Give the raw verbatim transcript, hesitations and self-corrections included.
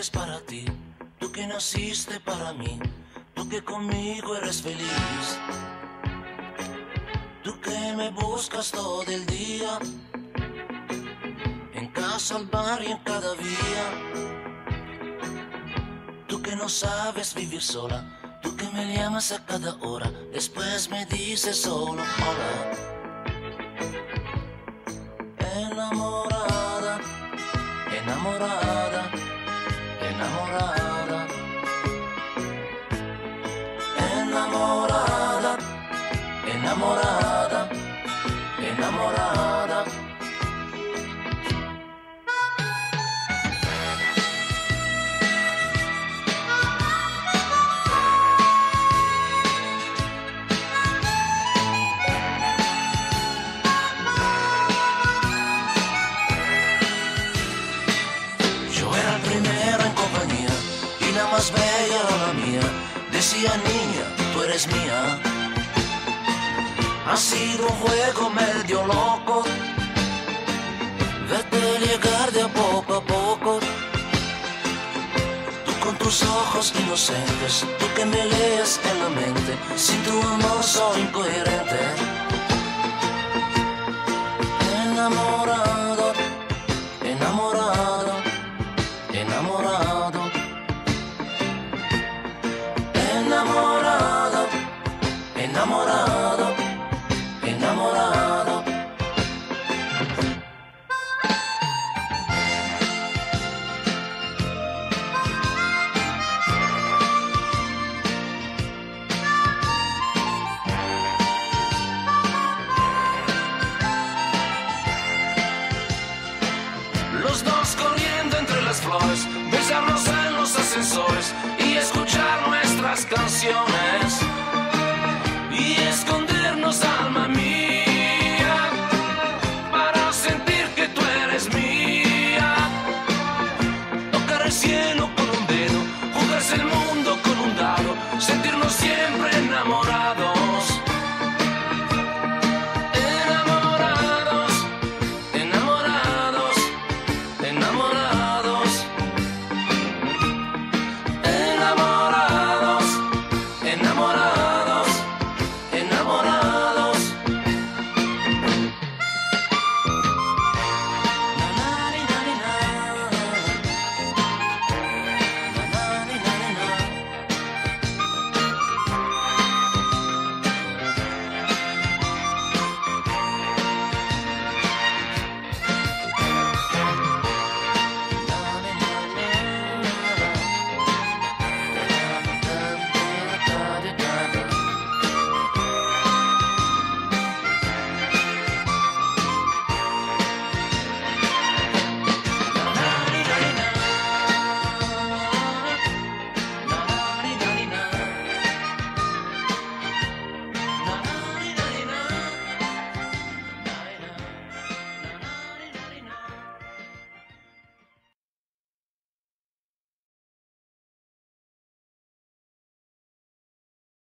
eres para ti, tú que naciste para mí, tú que conmigo eres feliz, tú que me buscas todo el día, en casa, al bar y en cada vía, tú que no sabes vivir sola, tú que me llamas a cada hora, después me dices solo hola. Enamorada, enamorada, enamorada, enamorada, enamorada, enamorada. Más bella era la mía, decía niña, tú eres mía. Ha sido un juego medio loco, vete llegar de a poco a poco. Tú con tus ojos inocentes, tú que me lees en la mente, sin tu amor soy incoherente. Enamorado, enamorado, enamorado. Enamorado, enamorado, enamorado. Los dos corriendo entre las flores, besarnos en los ascensores y escuchar nuestras canciones.